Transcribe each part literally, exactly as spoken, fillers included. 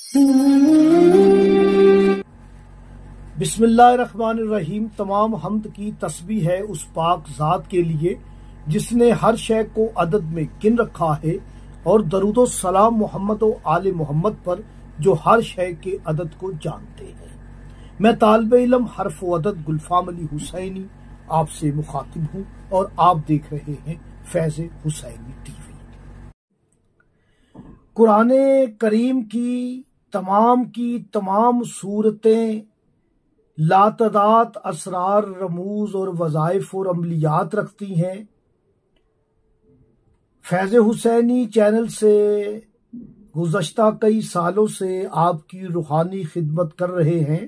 बिस्मिल्लाहिर्रहमानिर्रहीम। तमाम हम्द की तस्बीह है उस पाक ज़ात के लिए जिसने हर शय को अदद में गिन रखा है, और दरूदो सलाम मोहम्मद व आले मोहम्मद पर जो हर शय के अदद को जानते हैं। मैं तालिबे इल्म हर्फ व अदद गुलफाम अली हुसैनी आपसे मुखातिब हूँ और आप देख रहे हैं फैज़ हुसैनी टीवी। कुरान करीम की तमाम की तमाम सूरतें लातदात असरार, रमूज और वज़ाइफ और अमलियात रखती हैं। फैज़ हुसैनी चैनल से गुज़श्ता कई सालों से आपकी रूहानी खिदमत कर रहे हैं।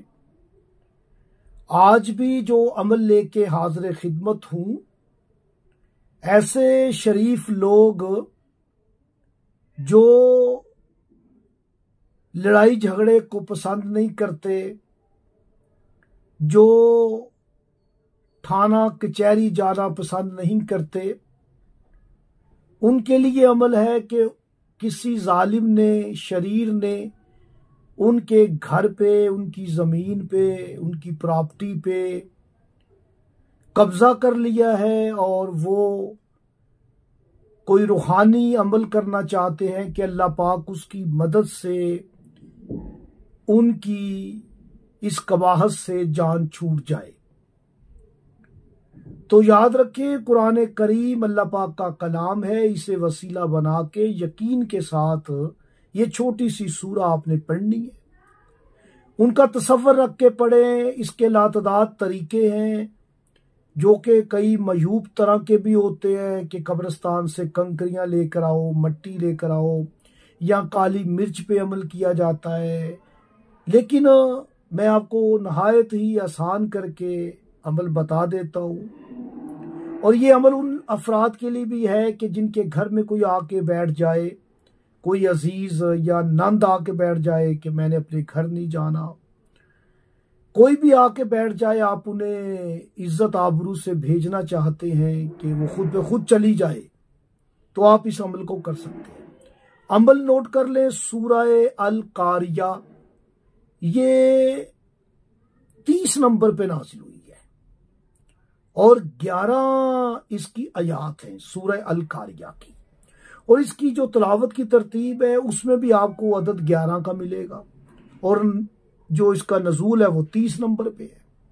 आज भी जो अमल लेके हाज़िर खिदमत हूँ, ऐसे शरीफ लोग जो लड़ाई झगड़े को पसंद नहीं करते, जो थाना कचहरी जाना पसंद नहीं करते, उनके लिए अमल है कि किसी जालिम ने, शरीर ने उनके घर पे, उनकी ज़मीन पे, उनकी प्रॉपर्टी पे कब्ज़ा कर लिया है, और वो कोई रूहानी अमल करना चाहते हैं कि अल्लाह पाक उसकी मदद से उनकी इस कबाहत से जान छूट जाए। तो याद रखें, कुरान करीम अल्लाह पाक का कलाम है। इसे वसीला बना के यकीन के साथ ये छोटी सी सूरा आपने पढ़नी है। उनका तसव्वुर रख के पढ़ें। इसके लातदात तरीके हैं जो कि कई मयूब तरह के भी होते हैं कि कब्रिस्तान से कंकरियां लेकर आओ, मट्टी लेकर आओ, या काली मिर्च पे अमल किया जाता है। लेकिन मैं आपको नहायत ही आसान करके अमल बता देता हूँ, और ये अमल उन अफराद के लिए भी है कि जिनके घर में कोई आके बैठ जाए, कोई अजीज या नंद आके बैठ जाए कि मैंने अपने घर नहीं जाना। कोई भी आके बैठ जाए, आप उन्हें इज्जत आबरू से भेजना चाहते हैं कि वो खुद ब खुद चली जाए, तो आप इस अमल को कर सकते हैं। अमल नोट कर लें, सूरह अल कारिया ये तीस नंबर पे नाज़िल हुई है और ग्यारह इसकी आयात हैं सूरह अल कारिया की, और इसकी जो तिलावत की तरतीब है उसमें भी आपको अदद ग्यारह का मिलेगा, और जो इसका नजूल है वो तीस नंबर पे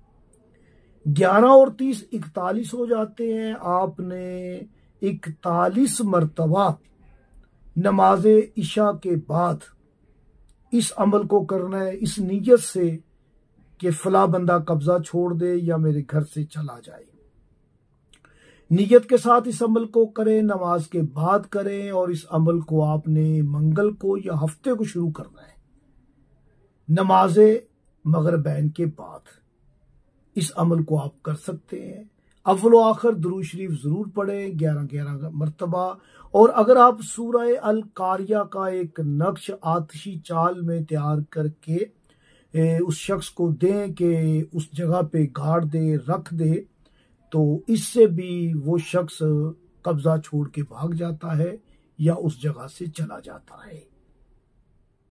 है। ग्यारह और तीस इकतालीस हो जाते हैं। आपने इकतालीस मरतबा नमाज इशा के बाद इस अमल को करना है, इस नीयत से कि फला बंदा कब्जा छोड़ दे या मेरे घर से चला जाए। नीयत के साथ इस अमल को करें, नमाज के बाद करें, और इस अमल को आपने मंगल को या हफ्ते को शुरू करना है, नमाज मगरिबैन के बाद इस अमल को आप कर सकते हैं। अव्वल व आखिर दुरूद शरीफ जरूर पढ़ें ग्यारह ग्यारह मरतबा। और अगर आप सूरह अल कारिया का एक नक्श आतिशी चाल में तैयार करके उस शख्स को दें कि उस जगह पे गाड़ दे, रख दे, तो इससे भी वो शख्स कब्जा छोड़ के भाग जाता है या उस जगह से चला जाता है।